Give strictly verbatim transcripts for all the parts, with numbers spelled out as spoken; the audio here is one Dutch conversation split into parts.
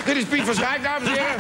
Dit is Piet van Schaik, dames en heren.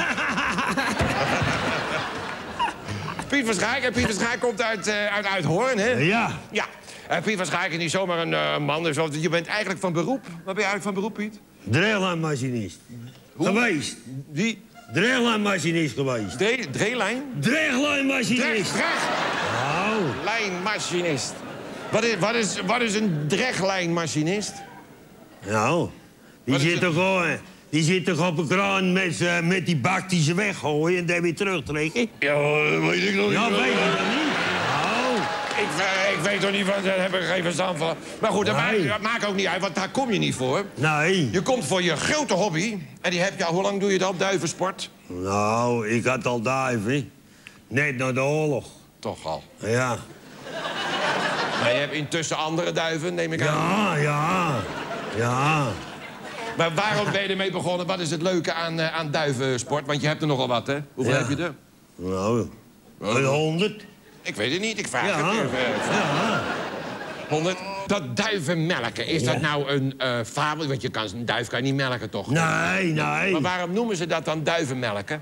Piet van Schaik. En Piet van Schaik komt uit, uh, uit Uithoorn, hè? Ja. Ja. Uh, Piet van Schaik is niet zomaar een uh, man. Dus je bent eigenlijk van beroep. Wat ben je eigenlijk van beroep, Piet? Dreeglijnmachinist. Geweest. Wie? Dreeglijnmachinist geweest. Dre Dreelijn? Dreeglijnmachinist. Dreg. Oh. Lijnmachinist. Wat is, wat, is, wat is een dreglijnmachinist? Nou, die Wat is zit, het? toch al, die zit toch op een kraan met, uh, met die bak die ze weggooien en dan weer terugtrekken? Ja, dat weet ik nog Ja, weet je dat niet? Oh. Ik, uh, ik weet toch niet van, daar heb ik geen verstand van. Maar goed, dat, Nee. maakt, dat maakt ook niet uit, want daar kom je niet voor. Nee. Je komt voor je grote hobby. En die heb je al, hoe lang doe je dat, duivensport? Nou, ik had al duiven. Net na de oorlog. Toch al. Ja. Maar je hebt intussen andere duiven, neem ik aan. Ja, ja. Ja. Maar waarom ben je ermee begonnen? Wat is het leuke aan, uh, aan duivensport? Want je hebt er nogal wat, hè? Hoeveel Ja. heb je er? Nou, een honderd. Ik weet het niet, ik vraag Ja. het even. Ja. honderd. Dat duiven melken, is Ja. dat nou een uh, fabel? Want je kan, een duif kan je niet melken, toch? Nee, nee. Maar waarom noemen ze dat dan duivenmelken?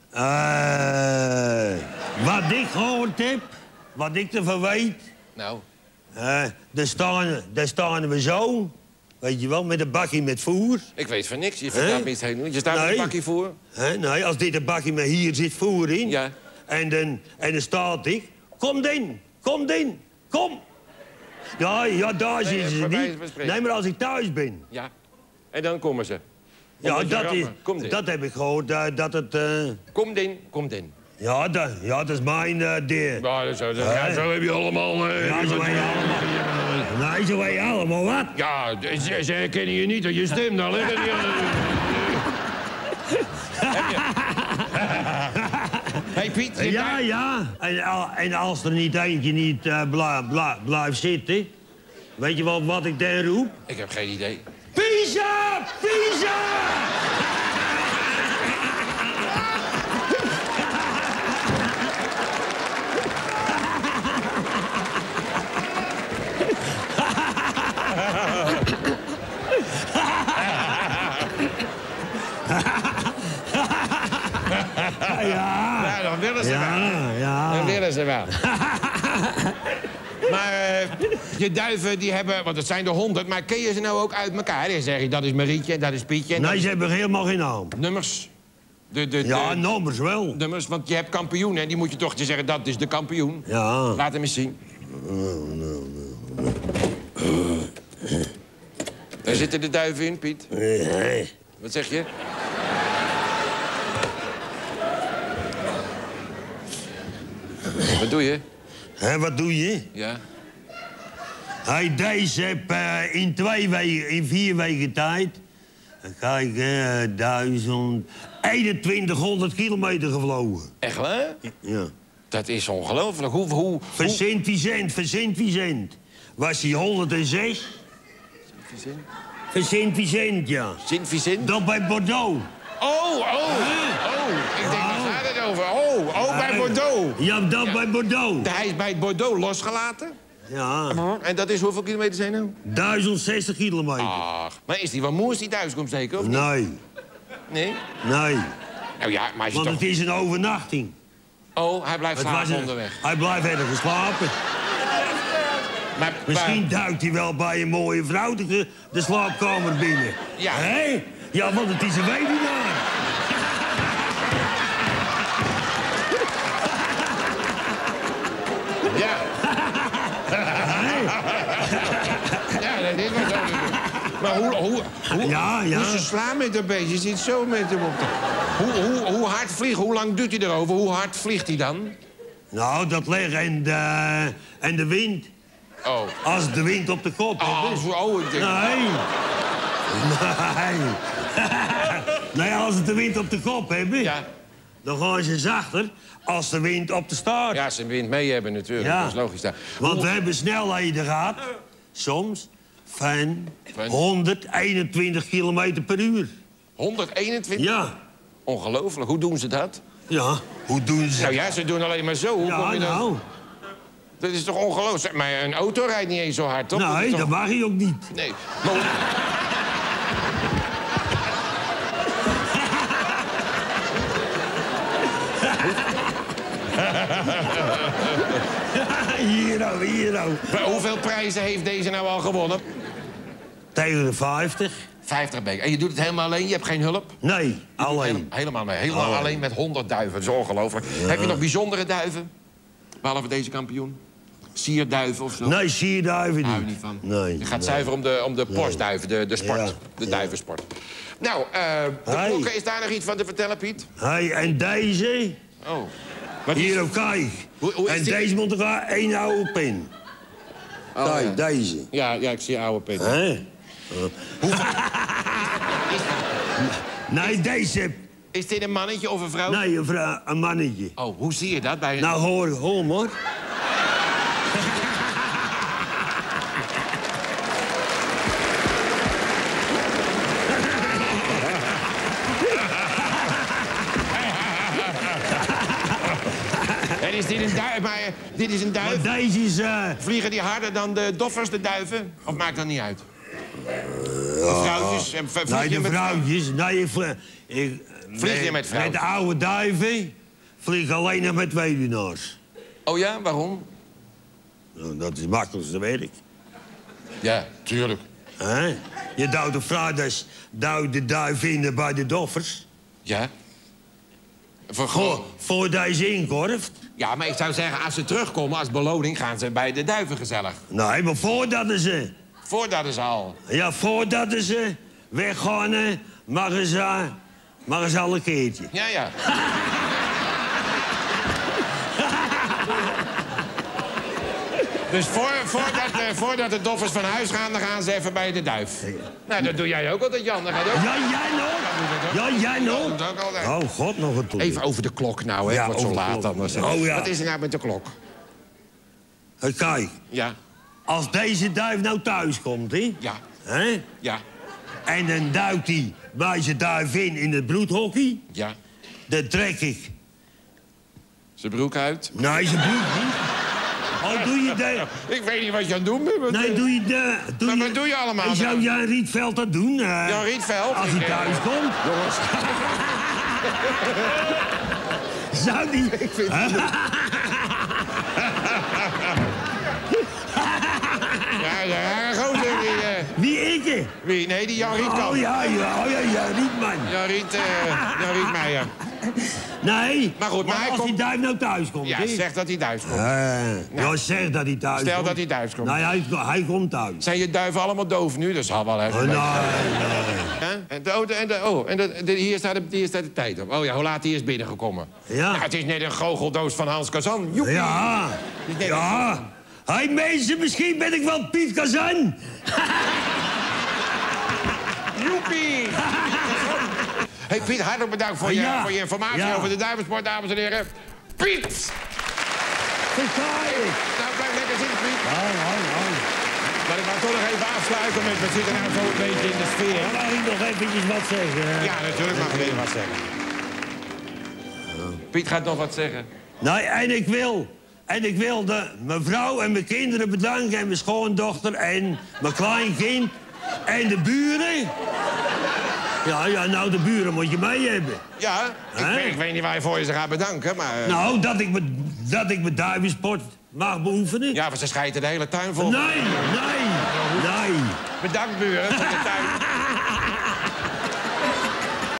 Eh, wat ik gehoord heb, wat ik ervan weet... Nou, eh, daar, staan, daar staan we zo, weet je wel, met een bakje met voer. ik weet van niks. Je vertelt Hè? me iets helemaal niet. Je staat met Nee. een bakje voor. Hè, nee, als dit een bakje met hier zit voer in... Ja. En dan, en dan staat ik, kom in, kom in, kom. Ja, ja, daar Nee, zitten ze voor mij niet. is het spreken. Nee, maar als ik thuis ben... Ja. En dan komen ze. Ja, Omdat je dat, is, rammen. Kom in. dat heb ik gehoord, uh, dat het... Uh, Kom in, kom in. ja, dat, ja, dat is mijn uh, deer. Ja, dat zo, dat, Hè? ja, zo heb je allemaal... Uh, Ja, zo weet je allemaal. Nee, zo weet je allemaal wat. Ja, ze, ze herkennen je niet door je stem. Dan liggen die... Heb je... Hey Piet, je Ja, ja. En, al- en als er niet eentje niet uh, bla, bla, blijft zitten... Weet je wel wat ik daar roep? Ik heb geen idee. Pisa! Pisa! Ja. Ja, dan willen ze wel. Ja, ja. Dan willen ze wel. Maar uh, je duiven, die hebben... Want het zijn er honderd, maar ken je ze nou ook uit elkaar? Dan zeg je, dat is Marietje, dat is Pietje. En dat Nee, is ze hebben helemaal geen naam. nummers. De, de, Ja, de, nummers wel. nummers, want je hebt kampioen, en die moet je toch te zeggen, dat is de kampioen. Ja. Laat hem eens zien. Daar zitten de duiven in, Piet. Nee. Wat zeg je? Wat doe je? Hé, wat doe je? Ja. Hij deze heb uh, in twee weken, in vier weken tijd... Kijk, uh, duizend... eenentwintighonderd kilometer gevlogen. Echt waar? Ja. Dat is ongelooflijk. Hoe, hoe, Van hoe... Sint-Vicent, van Sint-Vicent. Was hij honderdzes? Van Sint-Vicent, ja. Sint-Vicent? Dat bij Bordeaux. Oh, oh, oh. Ik denk, waar gaat het over? Oh, oh, bij Bordeaux. Ja, dat Ja. bij Bordeaux. Hij is bij het Bordeaux losgelaten. Ja, En dat is hoeveel kilometer zijn nou? duizend zestig kilometer. Ach, maar is die wel moe als die thuis komt zeker, of niet? Nee, Nee? nee. Nou ja, maar als je Want toch... het is een overnachting. Oh, hij blijft Het was slapen een- onderweg. Hij blijft ergens slapen. Maar, Misschien duikt hij wel bij een mooie vrouw de, de slaapkamer binnen. Ja. Hé? Ja, want het is een weduwnaar. Maar, ja. Ja, dat is wel zo. Maar hoe, hoe, hoe, Ja, ja. hoe ze slaan met een beetje, je zit zo met hem op de... Hoe, hoe, hoe hard vliegen, hoe lang duurt hij erover? Hoe hard vliegt hij dan? Nou, dat ligt en de, en de wind. Oh. Als de wind op de kop Oh, is. zo- oh, ik denk... Nee. Nee. Nee, als het de wind op de kop hebben, Ja. dan gaan ze zachter als de wind op de staart. Ja, ze wind mee hebben natuurlijk, Ja. dat is logisch. Daar. Want we hebben snelheden gehad, soms, van Van? honderdeenentwintig kilometer per uur. honderdeenentwintig? Ja. Ongelooflijk, hoe doen ze dat? Ja, hoe doen ze Nou ja, ze doen alleen maar zo. Hoe Ja, kom je dan? nou. Dat is toch ongelooflijk? Maar een auto rijdt niet eens zo hard, toch? Dat Nee, is toch... dat mag je ook niet. Nee. Maar hoe... Hier ook, hier ook. Maar hoeveel prijzen heeft deze nou al gewonnen? Tegen de vijftig. vijftig beker. En je doet het helemaal alleen? Je hebt geen hulp? Nee, alleen. Helemaal nee. Helemaal alleen, alleen met honderd duiven. Dat is ongelooflijk. Ja. Heb je nog bijzondere duiven? Behalve deze kampioen? Sierduiven of zo? Nee, sierduiven niet. Daar hou je niet van. Nee. Je gaat nee. zuiver om de, om de postduiven, de, de sport. Ja. De duivensport. Nou, uh, de hey. klokken, is daar nog iets van te vertellen, Piet? Hey, en deze? Oh. Wat hier is... op kijk. Hoe, hoe en die... deze moet er één oude pin. Oh, kijk, ja. deze. Ja, ja, ik zie oude pin. Hè? Uh. Nee, deze. Is dit een mannetje of een vrouw? Nee, een, vrouw, een mannetje. Oh, hoe zie je dat bij een... Nou, hoor, hoor, hoor. En is dit een duif? Maar dit is een duif? Maar deze is... Uh... Vliegen die harder dan de doffers, de duiven? Of maakt dat niet uit? De vrouwtjes? En vlieg nee, je de met vrouwtjes. Nee, ik, ik, vlieg je met vrouwtjes? Met de oude duiven vlieg alleen nog met weduwnaars. Oh ja, waarom? Nou, dat is het makkelijkste werk. Ja, tuurlijk. He? Je duwt de vrouwtjes, duwt de duif in bij de doffers. Ja. Voor, voor, voordat je ze inkorft. Ja, maar ik zou zeggen, als ze terugkomen als beloning... gaan ze bij de duiven gezellig. Nee, maar voordat ze... Voordat ze al... Ja, voordat ze weggaan, mogen ze, mogen ze al een keertje. Ja, ja. Dus voor, voordat, uh, voordat de doffers van huis gaan, dan gaan ze even bij de duif. Nou, dat doe jij ook altijd, Jan. Dat gaat ook. Ja, jij nog? Ja, jij nog? Oh, god, nog een toer. Even over de klok nou, hè. Ja, wordt zo laat anders. Oh, ja. Wat is er nou met de klok? Hey, kijk. Ja. Als deze duif nou thuis komt, hè? Ja. Hè? Ja. En dan duikt hij bij zijn duif in in het bloedhockey. Ja. Dan trek ik... Zijn broek uit? Nee, zijn broek niet. Oh, doe je de... Ik weet niet wat je aan het doen bent. Nee, doe je de... Doe maar je... wat doe je allemaal? En zou Jan Rietveld dat doen? Uh, Jan Rietveld? Als hij ik, thuis uh, komt? Jongens. Zou die... Ik vind het Ja, ja, gozer, die... Uh... Wie, ik? Wie? Nee, die Jan Rietkamp. Oh ja, ja, oh, ja, ja, Rietman. Jan Riet, uh, Jan Rietmeijer. Nee, maar goed, maar, maar hij als komt... die duif nou thuis komt, Ja, he? zeg dat hij thuis komt. Uh, nou, ja, zeg dat hij thuis Stel komt. dat hij thuis komt. Nee, hij, hij komt thuis. Zijn je duiven allemaal doof nu? Dat zal wel even. Oh, nee, nee. En, de, oh, de, en, de, oh, en de, de, hier, staat de, hier staat de tijd op. Oh ja, hoe laat hij is binnengekomen? Ja. Nou, het is net een goocheldoos van Hans Kazan. Joepie. Ja, ja. Een... Hey mensen, misschien ben ik wel Piet Kazan. Joepie. Hey Piet, hartelijk bedankt voor, ja. je, voor je informatie ja. over de duivensport, dames en heren. Piet! Verklaar. Nou, blijf lekker zitten, Piet. Oh, oh, oh. Maar ik wou toch nog even afsluiten met... We zitten nou zo een beetje in de sfeer. Mag ik nog eventjes wat zeggen? Ja, natuurlijk mag ik even wat zeggen. Piet gaat nog wat zeggen. Nee, en ik wil... En ik wil de, mijn vrouw en mijn kinderen bedanken... en mijn schoondochter en mijn kleinkind... en de buren... Ja, ja, nou, de buren moet je mee hebben. Ja, ik, weet, ik weet niet waar je voor je ze gaat bedanken, maar... Uh... Nou, dat ik, me, dat ik mijn duivensport mag beoefenen. Ja, want ze schijten de hele tuin vol. Nee, nee, nee. Bedankt, buren, voor de tuin.